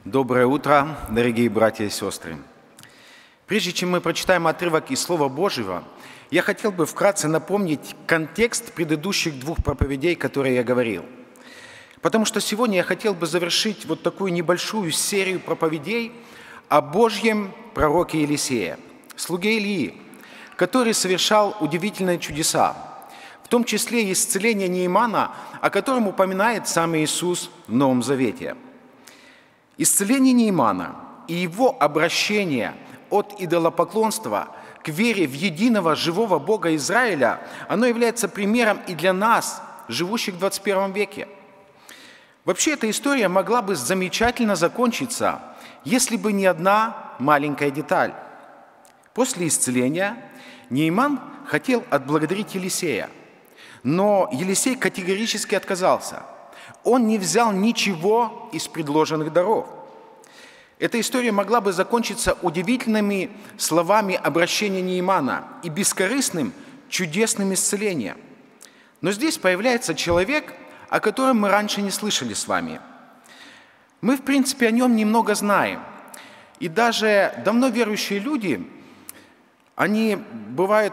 Доброе утро, дорогие братья и сестры. Прежде чем мы прочитаем отрывок из Слова Божьего, я хотел бы вкратце напомнить контекст предыдущих двух проповедей, которые я говорил. Потому что сегодня я хотел бы завершить вот такую небольшую серию проповедей о Божьем пророке Елисее, слуге Илии, который совершал удивительные чудеса, в том числе исцеление Неимана, о котором упоминает сам Иисус в Новом Завете. Исцеление Неимана и его обращение от идолопоклонства к вере в единого живого Бога Израиля, оно является примером и для нас, живущих в 21 веке. Вообще, эта история могла бы замечательно закончиться, если бы не одна маленькая деталь. После исцеления Неиман хотел отблагодарить Елисея, но Елисей категорически отказался. Он не взял ничего из предложенных даров. Эта история могла бы закончиться удивительными словами обращения Неимана и бескорыстным, чудесным исцелением. Но здесь появляется человек, о котором мы раньше не слышали с вами. Мы, в принципе, о нем немного знаем. И даже давно верующие люди, они, бывает,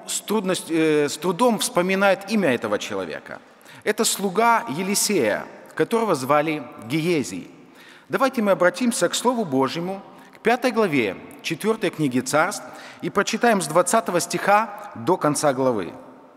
с трудом вспоминают имя этого человека. Это слуга Елисея, которого звали Гиезий. Давайте мы обратимся к Слову Божьему, к 5 главе 4 книги Царств, и прочитаем с 20 стиха до конца главы.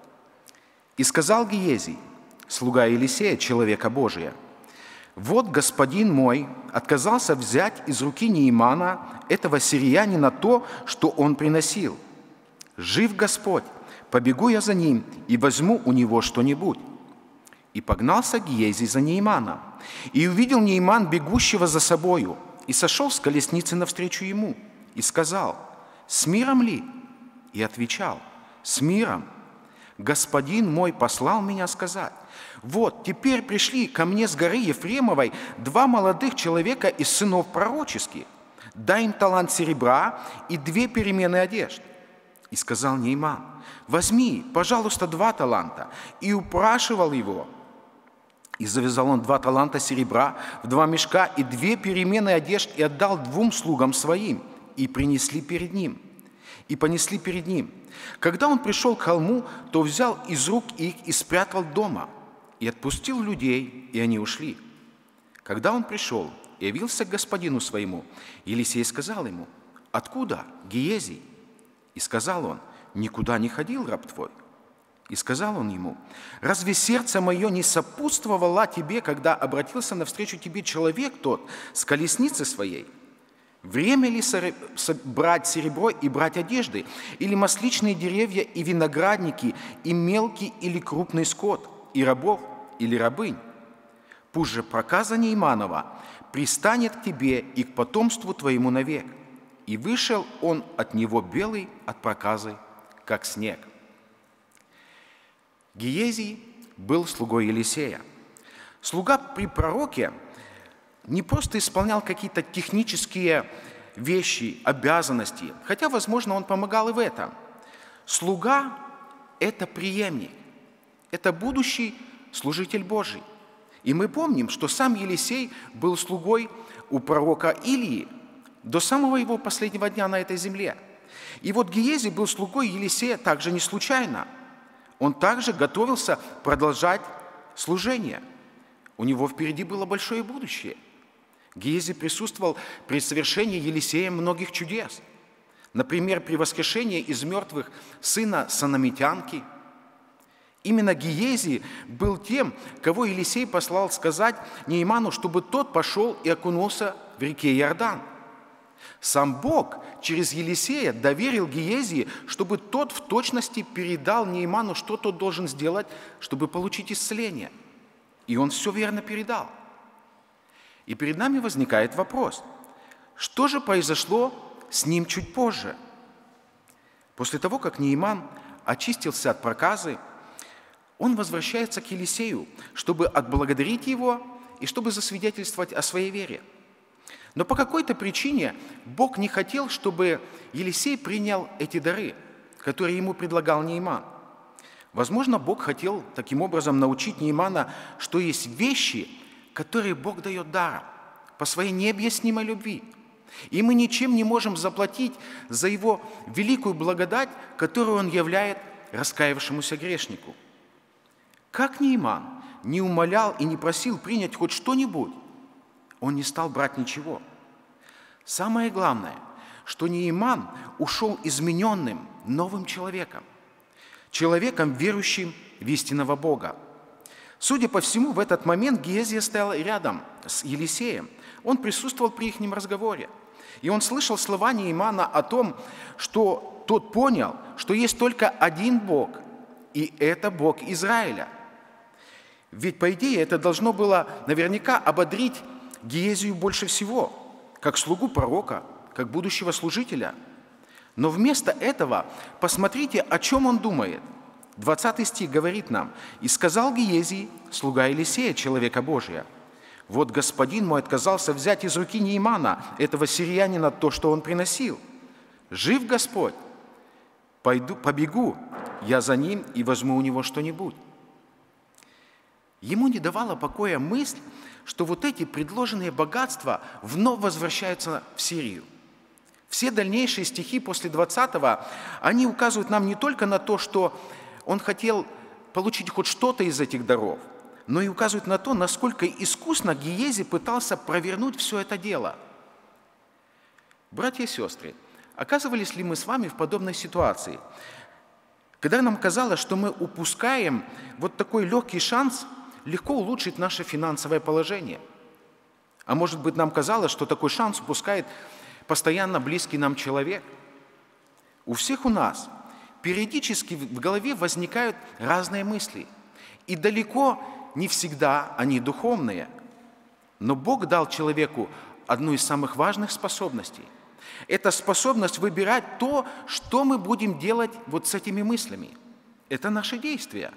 «И сказал Гиезий, слуга Елисея, человека Божия: вот господин мой отказался взять из руки Неимана, этого сириянина, то, что он приносил. Жив Господь, побегу я за ним и возьму у него что-нибудь». И погнался Гиезий за Неиманом, и увидел Неиман бегущего за собою, и сошел с колесницы навстречу ему, и сказал: «С миром ли?» И отвечал: «С миром. Господин мой послал меня сказать: вот, теперь пришли ко мне с горы Ефремовой 2 молодых человека из сынов пророческих, дай им талант серебра и 2 перемены одежд». И сказал Неиман: «Возьми, пожалуйста, 2 таланта». И упрашивал его. И завязал он 2 таланта серебра в 2 мешка и 2 перемены одежд, и отдал 2 слугам своим, и принесли перед ним. И понесли перед ним. Когда он пришел к холму, то взял из рук их и спрятал дома, и отпустил людей, и они ушли. Когда он пришел и явился к господину своему, Елисей сказал ему: «Откуда, Гиезий?» И сказал он: «Никуда не ходил раб твой». И сказал он ему: «Разве сердце мое не сопутствовало тебе, когда обратился навстречу тебе человек тот с колесницы своей? Время ли брать серебро и брать одежды, или масличные деревья и виноградники, и мелкий или крупный скот, и рабов или рабынь? Пусть же проказа Неиманова пристанет к тебе и к потомству твоему навек». И вышел он от него белый от проказы, как снег. Гиезий был слугой Елисея. Слуга при пророке не просто исполнял какие-то технические вещи, обязанности, хотя, возможно, он помогал и в этом. Слуга – это преемник, это будущий служитель Божий. И мы помним, что сам Елисей был слугой у пророка Илии до самого его последнего дня на этой земле. И вот Гиезий был слугой Елисея также не случайно. Он также готовился продолжать служение. У него впереди было большое будущее. Гиезий присутствовал при совершении Елисеем многих чудес. Например, при воскрешении из мертвых сына Санамитянки. Именно Гиезий был тем, кого Елисей послал сказать Неиману, чтобы тот пошел и окунулся в реке Иордан. Сам Бог через Елисея доверил Гиезии, чтобы тот в точности передал Неиману, что тот должен сделать, чтобы получить исцеление. И он все верно передал. И перед нами возникает вопрос: что же произошло с ним чуть позже? После того, как Неиман очистился от проказы, он возвращается к Елисею, чтобы отблагодарить его и чтобы засвидетельствовать о своей вере. Но по какой-то причине Бог не хотел, чтобы Елисей принял эти дары, которые ему предлагал Неиман. Возможно, Бог хотел таким образом научить Неимана, что есть вещи, которые Бог дает даром. по своей необъяснимой любви. И мы ничем не можем заплатить за Его великую благодать, которую Он являет раскаявшемуся грешнику. Как Неиман не умолял и не просил принять хоть что-нибудь, он не стал брать ничего. Самое главное, что Неиман ушел измененным, новым человеком, человеком, верующим в истинного Бога. Судя по всему, в этот момент Гиезия стоял рядом с Елисеем. Он присутствовал при их разговоре. И он слышал слова Неимана о том, что тот понял, что есть только один Бог, и это Бог Израиля. Ведь, по идее, это должно было наверняка ободрить Гиезию больше всего, как слугу пророка, как будущего служителя. Но вместо этого посмотрите, о чем он думает. 20 стих говорит нам: «И сказал Гиезий, слуга Елисея, человека Божия: вот господин мой отказался взять из руки Неимана, этого сириянина, то, что он приносил. Жив Господь, побегу я за ним и возьму у него что-нибудь». Ему не давала покоя мысль, что вот эти предложенные богатства вновь возвращаются в Сирию. Все дальнейшие стихи после 20-го, они указывают нам не только на то, что он хотел получить хоть что-то из этих даров, но и указывают на то, насколько искусно Гиези пытался провернуть все это дело. Братья и сестры, оказывались ли мы с вами в подобной ситуации, когда нам казалось, что мы упускаем вот такой легкий шанс легко улучшить наше финансовое положение? А может быть, нам казалось, что такой шанс упускает постоянно близкий нам человек? У всех у нас периодически в голове возникают разные мысли, и далеко не всегда они духовные. Но Бог дал человеку одну из самых важных способностей. Это способность выбирать то, что мы будем делать вот с этими мыслями. Это наши действия.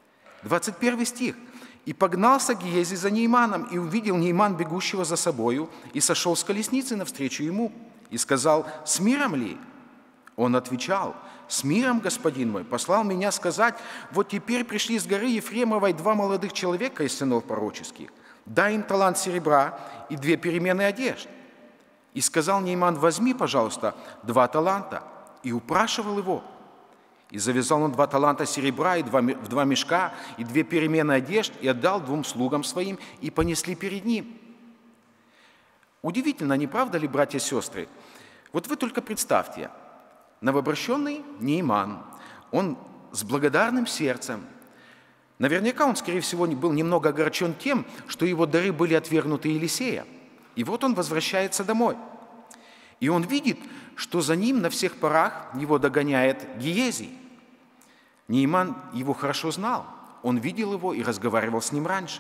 21 стих. «И погнался Гиези за Неиманом, и увидел Неиман, бегущего за собою, и сошел с колесницы навстречу ему, и сказал: с миром ли? Он отвечал: с миром, господин мой, послал меня сказать: вот теперь пришли с горы Ефремовой 2 молодых человека из сынов пророческих, дай им талант серебра и 2 перемены одежд. И сказал Неиман: возьми, пожалуйста, 2 таланта, и упрашивал его. И завязал он 2 таланта серебра и 2 мешка, и 2 перемены одежд, и отдал 2 слугам своим, и понесли перед ним». Удивительно, не правда ли, братья и сестры? Вот вы только представьте, новообращенный Неиман, он с благодарным сердцем. Наверняка он, скорее всего, был немного огорчен тем, что его дары были отвергнуты Елисея. И вот он возвращается домой. И он видит, что за ним на всех парах его догоняет Гиезий. Неиман его хорошо знал. Он видел его и разговаривал с ним раньше.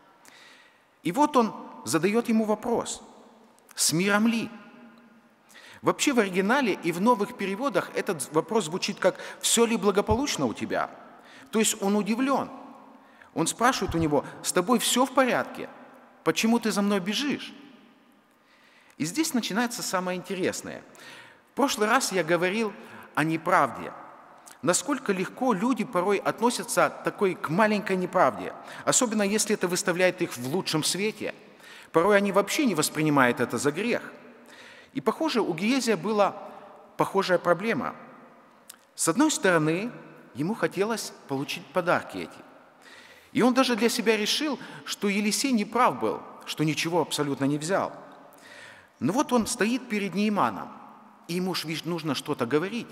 И вот он задает ему вопрос: с миром ли? Вообще в оригинале и в новых переводах этот вопрос звучит как: «Все ли благополучно у тебя?» То есть он удивлен. Он спрашивает у него: «С тобой все в порядке? Почему ты за мной бежишь?» И здесь начинается самое интересное. В прошлый раз я говорил о неправде. Насколько легко люди порой относятся к маленькой неправде, особенно если это выставляет их в лучшем свете. Порой они вообще не воспринимают это за грех. И, похоже, у Гиезия была похожая проблема. С одной стороны, ему хотелось получить подарки эти. И он даже для себя решил, что Елисей не прав был, что ничего абсолютно не взял. Но вот он стоит перед Неиманом, и ему нужно что-то говорить.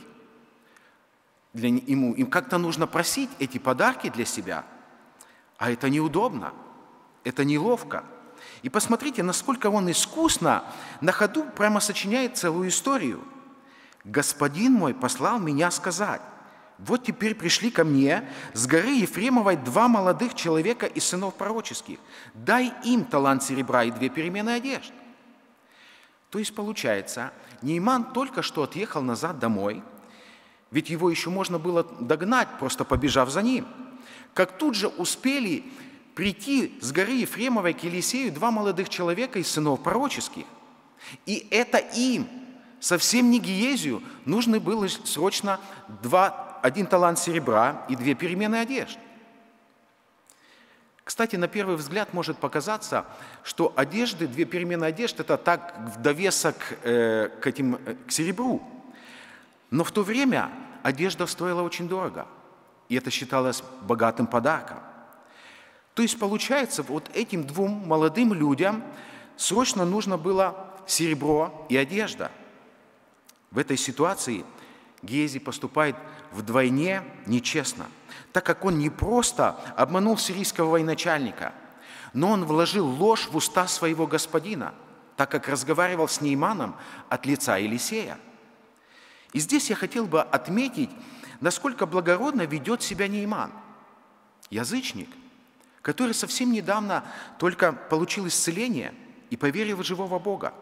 Им как-то нужно просить эти подарки для себя. А это неудобно, это неловко. И посмотрите, насколько он искусно на ходу прямо сочиняет целую историю. «Господин мой послал меня сказать: вот теперь пришли ко мне с горы Ефремовой 2 молодых человека из сынов пророческих. Дай им талант серебра и 2 перемены одежд». То есть, получается, Неиман только что отъехал назад домой, ведь его еще можно было догнать, просто побежав за ним. Как тут же успели прийти с горы Ефремовой к Елисею 2 молодых человека из сынов пророческих. И это им, совсем не Гиезию, нужно было срочно 1 талант серебра и 2 перемены одежд. Кстати, на первый взгляд может показаться, что одежды, две перемены одежд – это так в довесок к серебру. Но в то время одежда стоила очень дорого, и это считалось богатым подарком. То есть, получается, вот этим двум молодым людям срочно нужно было серебро и одежда. В этой ситуации Гиези поступает вдвойне нечестно, так как он не просто обманул сирийского военачальника, но он вложил ложь в уста своего господина, так как разговаривал с Нейманом от лица Елисея. И здесь я хотел бы отметить, насколько благородно ведет себя Нейман, язычник, который совсем недавно только получил исцеление и поверил в живого Бога.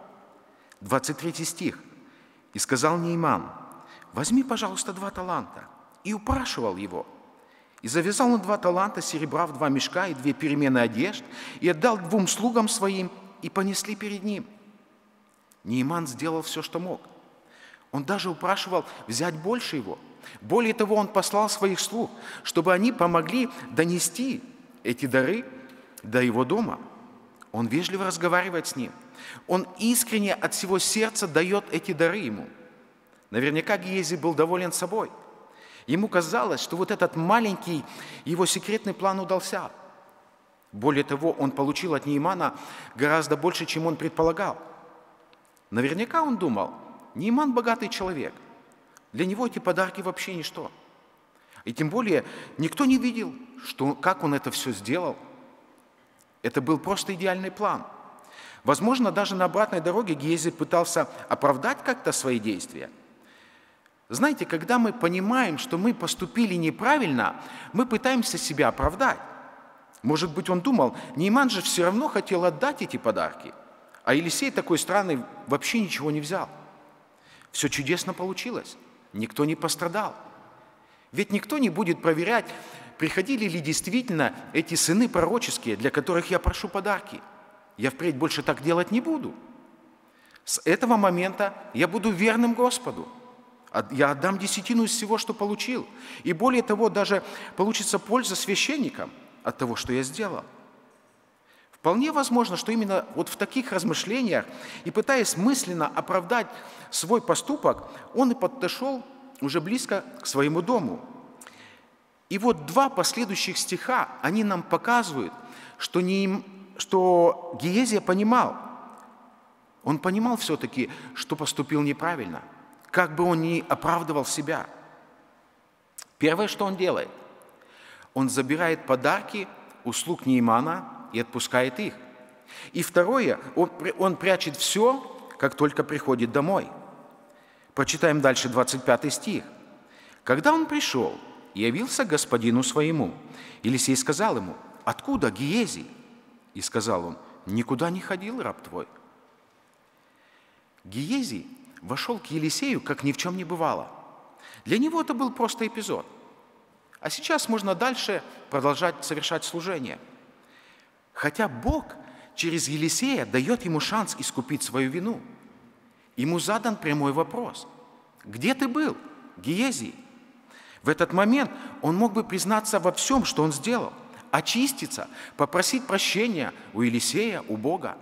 23 стих. «И сказал Нейман: возьми, пожалуйста, 2 таланта». И упрашивал его. И завязал он 2 таланта серебра в 2 мешка и 2 перемены одежд, и отдал 2 слугам своим, и понесли перед ним. Нейман сделал все, что мог. Он даже упрашивал взять больше его. Более того, он послал своих слуг, чтобы они помогли донести эти дары до его дома. Он вежливо разговаривает с ним. Он искренне от всего сердца дает эти дары ему. Наверняка Гиези был доволен собой. Ему казалось, что вот этот маленький его секретный план удался. Более того, он получил от Неймана гораздо больше, чем он предполагал. Наверняка он думал: Нейман богатый человек. Для него эти подарки вообще ничто. И тем более никто не видел, как он это все сделал. Это был просто идеальный план. Возможно, даже на обратной дороге Гиези пытался оправдать как-то свои действия. Знаете, когда мы понимаем, что мы поступили неправильно, мы пытаемся себя оправдать. Может быть, он думал: Нейман же все равно хотел отдать эти подарки, а Елисей такой странный вообще ничего не взял. Все чудесно получилось, никто не пострадал. Ведь никто не будет проверять, приходили ли действительно эти сыны пророческие, для которых я прошу подарки. Я впредь больше так делать не буду. С этого момента я буду верным Господу. Я отдам десятину из всего, что получил. И более того, даже получится польза священникам от того, что я сделал. Вполне возможно, что именно вот в таких размышлениях и пытаясь мысленно оправдать свой поступок, он и подошел уже близко к своему дому. И вот 2 последующих стиха, они нам показывают, что Гиезия понимал. Он понимал все-таки, что поступил неправильно, как бы он ни оправдывал себя. Первое, что он делает, он забирает подарки у слуг Неймана и отпускает их. И второе, он прячет все, как только приходит домой. Прочитаем дальше 25 стих. «Когда он пришел и явился к господину своему, Елисей сказал ему: откуда, Гиези? И сказал он: никуда не ходил, раб твой». Гиези вошел к Елисею, как ни в чем не бывало. Для него это был просто эпизод. А сейчас можно дальше продолжать совершать служение. Хотя Бог через Елисея дает ему шанс искупить свою вину. Ему задан прямой вопрос: где ты был, Гиези? В этот момент он мог бы признаться во всем, что он сделал, очиститься, попросить прощения у Елисея, у Бога.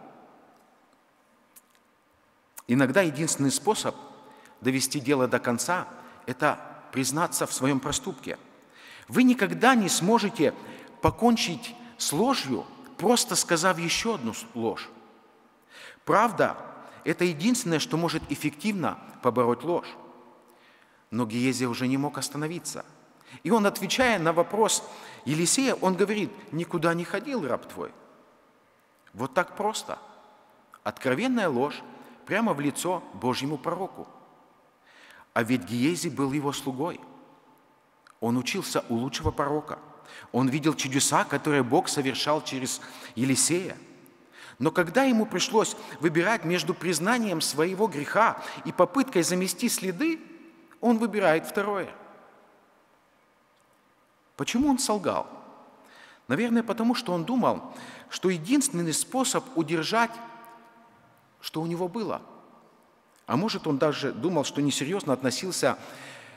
Иногда единственный способ довести дело до конца – это признаться в своем проступке. Вы никогда не сможете покончить с ложью, просто сказав еще одну ложь. Правда – это единственное, что может эффективно побороть ложь. Но Гиези уже не мог остановиться. И он, отвечая на вопрос Елисея, он говорит: никуда не ходил, раб твой. Вот так просто. Откровенная ложь прямо в лицо Божьему пророку. А ведь Гиези был его слугой. Он учился у лучшего пророка. Он видел чудеса, которые Бог совершал через Елисея. Но когда ему пришлось выбирать между признанием своего греха и попыткой замести следы, он выбирает второе. Почему он солгал? Наверное, потому что он думал, что единственный способ удержать, что у него было. А может, он даже думал, что несерьезно относился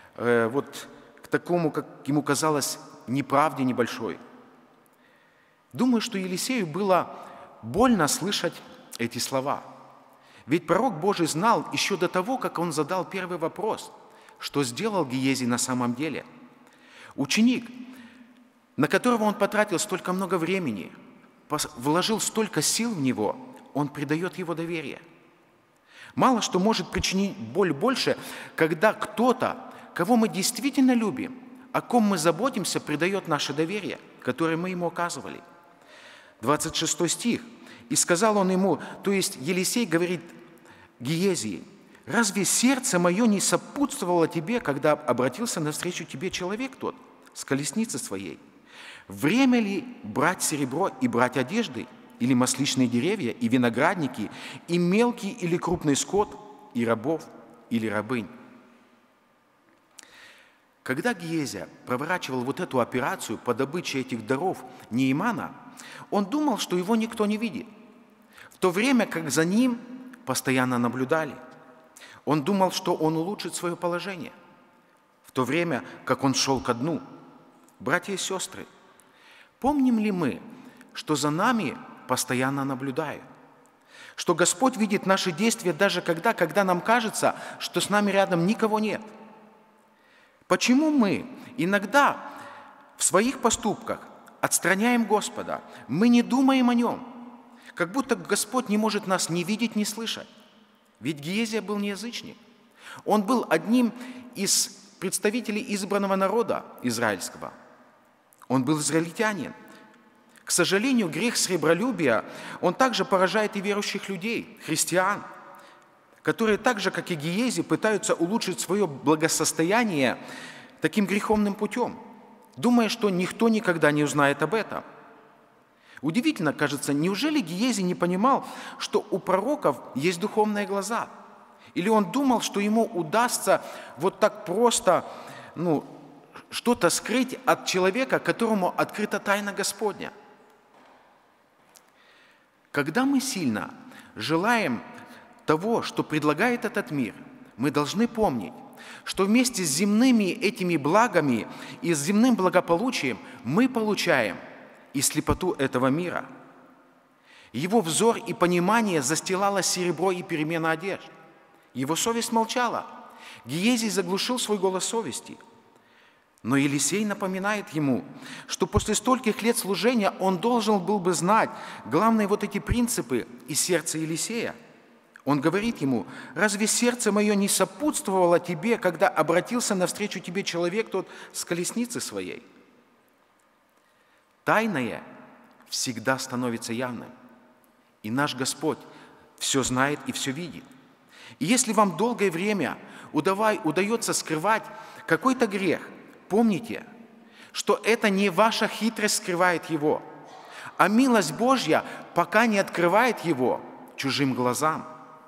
к такому, как ему казалось, неправде небольшой. Думаю, что Елисею было больно слышать эти слова. Ведь пророк Божий знал еще до того, как он задал первый вопрос, что сделал Гиези на самом деле. Ученик, на которого он потратил столько много времени, вложил столько сил в него, он предает его доверие. Мало что может причинить боль больше, когда кто-то, кого мы действительно любим, о ком мы заботимся, предает наше доверие, которое мы ему оказывали. 26 стих. «И сказал он ему», то есть Елисей говорит Гиезии, «Разве сердце мое не сопутствовало тебе, когда обратился навстречу тебе человек тот с колесницы своей? Время ли брать серебро и брать одежды, или масличные деревья, и виноградники, и мелкий или крупный скот, и рабов, или рабынь?» Когда Гиезия проворачивал вот эту операцию по добыче этих даров Неимана, он думал, что его никто не видит, в то время как за ним постоянно наблюдали. Он думал, что он улучшит свое положение, в то время как он шел ко дну. Братья и сестры, помним ли мы, что за нами постоянно наблюдают? Что Господь видит наши действия даже когда нам кажется, что с нами рядом никого нет? Почему мы иногда в своих поступках отстраняем Господа, мы не думаем о Нем, как будто Господь не может нас ни видеть, ни слышать? Ведь Гиезия был не язычник. Он был одним из представителей избранного народа израильского. Он был израильтянин. К сожалению, грех сребролюбия, он также поражает и верующих людей, христиан, которые так же, как и Гиези, пытаются улучшить свое благосостояние таким греховным путем, думая, что никто никогда не узнает об этом. Удивительно, кажется, неужели Гиези не понимал, что у пророков есть духовные глаза? Или он думал, что ему удастся вот так просто что-то скрыть от человека, которому открыта тайна Господня? Когда мы сильно желаем того, что предлагает этот мир, мы должны помнить, что вместе с земными этими благами и с земным благополучием мы получаем и слепоту этого мира. Его взор и понимание застилало серебро и перемена одежд. Его совесть молчала. Гиези заглушил свой голос совести. Но Елисей напоминает ему, что после стольких лет служения он должен был бы знать главные вот эти принципы из сердца Елисея. Он говорит ему: «Разве сердце мое не сопутствовало тебе, когда обратился навстречу тебе человек тот с колесницы своей?» Тайное всегда становится явным, и наш Господь все знает и все видит. И если вам долгое время удается скрывать какой-то грех, помните, что это не ваша хитрость скрывает его, а милость Божья пока не открывает его чужим глазам.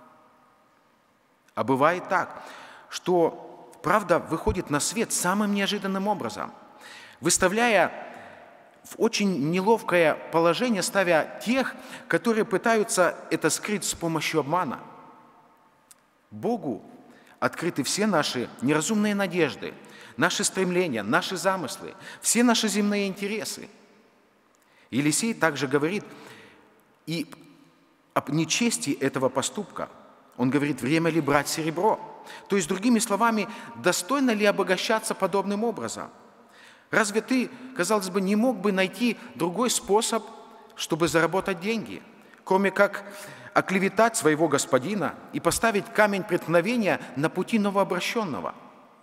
А бывает так, что правда выходит на свет самым неожиданным образом, выставляя в очень неловкое положение, ставя тех, которые пытаются это скрыть с помощью обмана. Богу открыты все наши неразумные надежды, наши стремления, наши замыслы, все наши земные интересы. Елисей также говорит и об нечестии этого поступка. Он говорит: время ли брать серебро? То есть, другими словами, достойно ли обогащаться подобным образом? Разве ты, казалось бы, не мог бы найти другой способ, чтобы заработать деньги, кроме как оклеветать своего господина и поставить камень преткновения на пути новообращенного?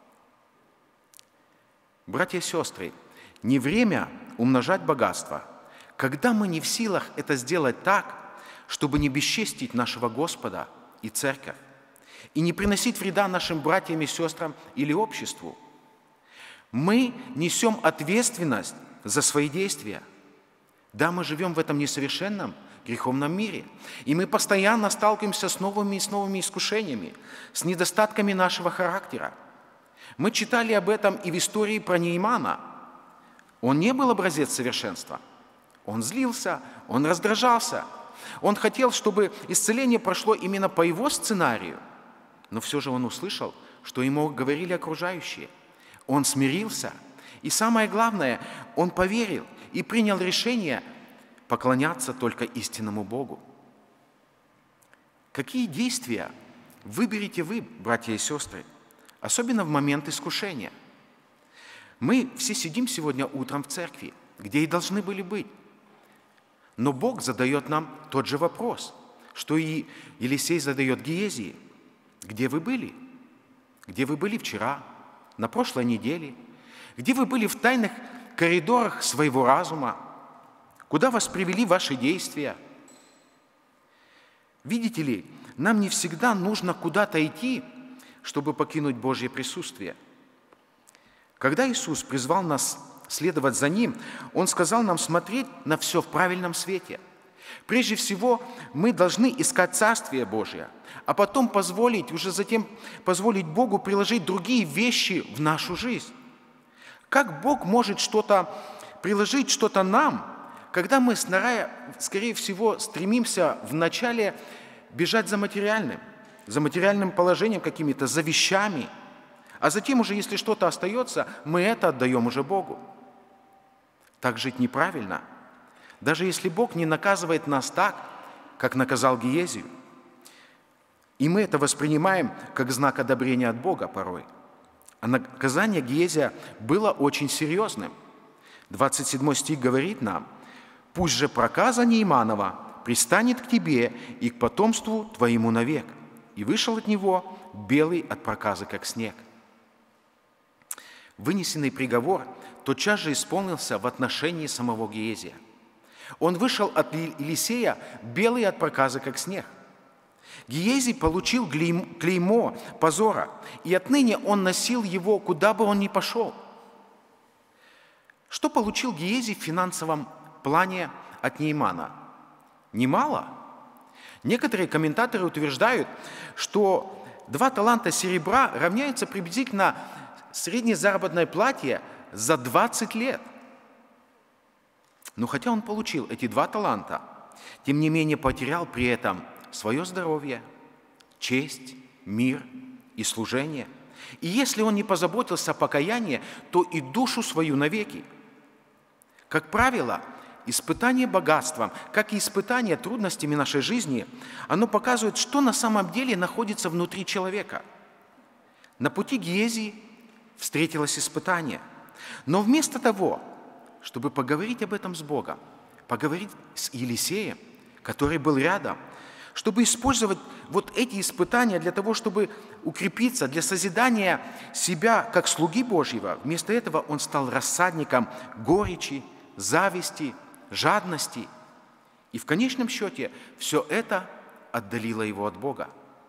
Братья и сестры, не время умножать богатство, когда мы не в силах это сделать так, чтобы не бесчестить нашего Господа и церковь, и не приносить вреда нашим братьям и сестрам или обществу. Мы несем ответственность за свои действия. Да, мы живем в этом несовершенном, греховном мире, и мы постоянно сталкиваемся с новыми искушениями, с недостатками нашего характера. Мы читали об этом и в истории про Неимана. Он не был образец совершенства. Он злился, он раздражался. Он хотел, чтобы исцеление прошло именно по его сценарию, но все же он услышал, что ему говорили окружающие. Он смирился, и самое главное, он поверил и принял решение поклоняться только истинному Богу. Какие действия выберете вы, братья и сестры, особенно в момент искушения? Мы все сидим сегодня утром в церкви, где и должны были быть. Но Бог задает нам тот же вопрос, что и Елисей задает Гиезии. Где вы были? Где вы были вчера, на прошлой неделе? Где вы были в тайных коридорах своего разума? Куда вас привели ваши действия? Видите ли, нам не всегда нужно куда-то идти, чтобы покинуть Божье присутствие. Когда Иисус призвал нас следовать за Ним, Он сказал нам смотреть на все в правильном свете. Прежде всего, мы должны искать Царствие Божие, а потом затем позволить Богу приложить другие вещи в нашу жизнь. Как Бог может приложить что-то нам, когда мы, скорее всего, стремимся вначале бежать за материальным положением какими-то, за вещами, а затем уже, если что-то остается, мы это отдаем уже Богу. Так жить неправильно, даже если Бог не наказывает нас так, как наказал Гиезию. И мы это воспринимаем как знак одобрения от Бога порой. А наказание Гиезия было очень серьезным. 27 стих говорит нам: «Пусть же проказа Нейманова пристанет к тебе и к потомству твоему навек». И вышел от него белый от проказы, как снег. Вынесенный приговор тотчас же исполнился в отношении самого Гиезия. Он вышел от Елисея белый от проказы, как снег. Гиезий получил клеймо позора, и отныне он носил его, куда бы он ни пошел. Что получил Гиезий в финансовом плане от Неймана? Немало. Некоторые комментаторы утверждают, что 2 таланта серебра равняются приблизительно средней заработной плате за 20 лет. Но хотя он получил эти 2 таланта, тем не менее потерял при этом свое здоровье, честь, мир и служение. И если он не позаботился о покаянии, то и душу свою навеки. Как правило, испытание богатством, как и испытание трудностями нашей жизни, оно показывает, что на самом деле находится внутри человека. На пути Гиезии встретилось испытание. Но вместо того, чтобы поговорить об этом с Богом, поговорить с Елисеем, который был рядом, чтобы использовать вот эти испытания для того, чтобы укрепиться, для созидания себя как слуги Божьего, вместо этого он стал рассадником горечи, зависти, жадности. И в конечном счете все это отдалило его от Бога.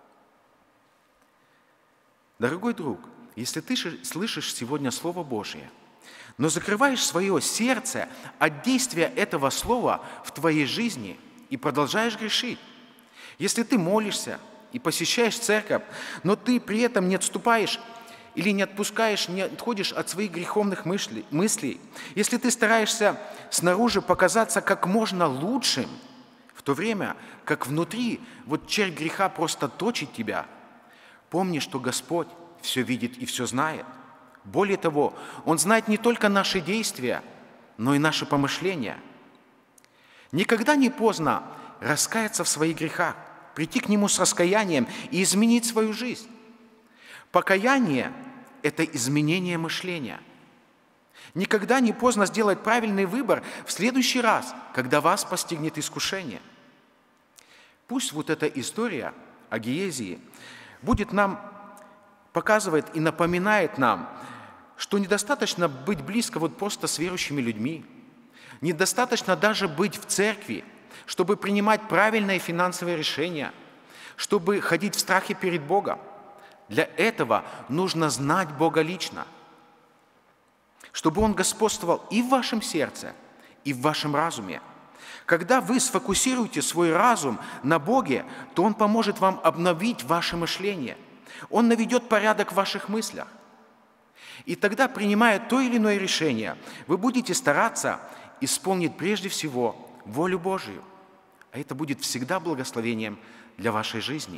Дорогой друг, если ты слышишь сегодня Слово Божие, но закрываешь свое сердце от действия этого Слова в твоей жизни и продолжаешь грешить, если ты молишься и посещаешь церковь, но ты при этом не отступаешь или не отпускаешь, не отходишь от своих греховных мыслей, если ты стараешься снаружи показаться как можно лучшим, в то время как внутри вот червь греха просто точит тебя, помни, что Господь все видит и все знает. Более того, Он знает не только наши действия, но и наши помышления. Никогда не поздно раскаяться в своих грехах, прийти к Нему с раскаянием и изменить свою жизнь. Покаяние – это изменение мышления. Никогда не поздно сделать правильный выбор в следующий раз, когда вас постигнет искушение. Пусть вот эта история о Гиезии будет нам показывает и напоминает нам, что недостаточно быть близко вот просто с верующими людьми, недостаточно даже быть в церкви, чтобы принимать правильные финансовые решения, чтобы ходить в страхе перед Богом. Для этого нужно знать Бога лично, чтобы Он господствовал и в вашем сердце, и в вашем разуме. Когда вы сфокусируете свой разум на Боге, то Он поможет вам обновить ваше мышление. Он наведет порядок в ваших мыслях. И тогда, принимая то или иное решение, вы будете стараться исполнить прежде всего волю Божию. А это будет всегда благословением для вашей жизни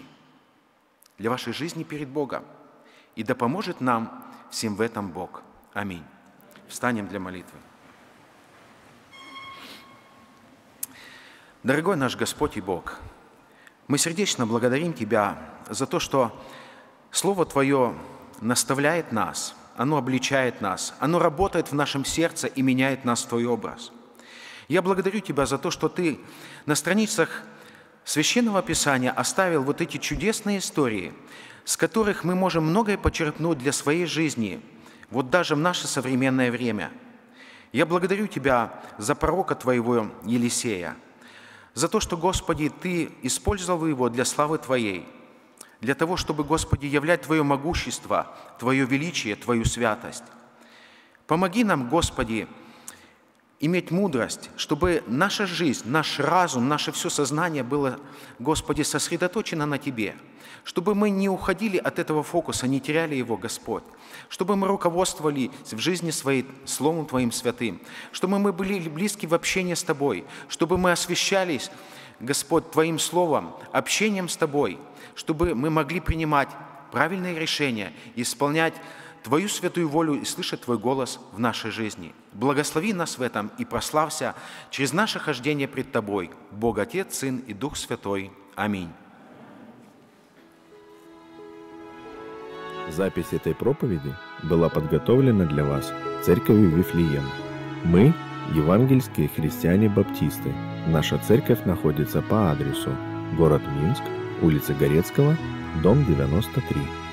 перед Богом. И да поможет нам всем в этом Бог. Аминь. Встанем для молитвы. Дорогой наш Господь и Бог, мы сердечно благодарим Тебя за то, что Слово Твое наставляет нас, оно обличает нас, оно работает в нашем сердце и меняет нас в Твой образ. Я благодарю Тебя за то, что Ты на страницах Священного Писания оставил вот эти чудесные истории, с которых мы можем многое почерпнуть для своей жизни, вот даже в наше современное время. Я благодарю Тебя за пророка Твоего Елисея, за то, что, Господи, Ты использовал его для славы Твоей, для того, чтобы, Господи, являть Твое могущество, Твое величие, Твою святость. Помоги нам, Господи, иметь мудрость, чтобы наша жизнь, наш разум, наше все сознание было, Господи, сосредоточено на Тебе, чтобы мы не уходили от этого фокуса, не теряли его, Господь, чтобы мы руководствовались в жизни своей Словом Твоим святым, чтобы мы были близки в общении с Тобой, чтобы мы освящались, Господь, Твоим Словом, общением с Тобой, чтобы мы могли принимать правильные решения, исполнять Твою святую волю и слышать Твой голос в нашей жизни. Благослови нас в этом и прославься через наше хождение пред Тобой, Бог Отец, Сын и Дух Святой. Аминь. Запись этой проповеди была подготовлена для вас Церковью Вифлеем. Мы – евангельские христиане-баптисты. Наша церковь находится по адресу: город Минск, улица Горецкого, дом 93.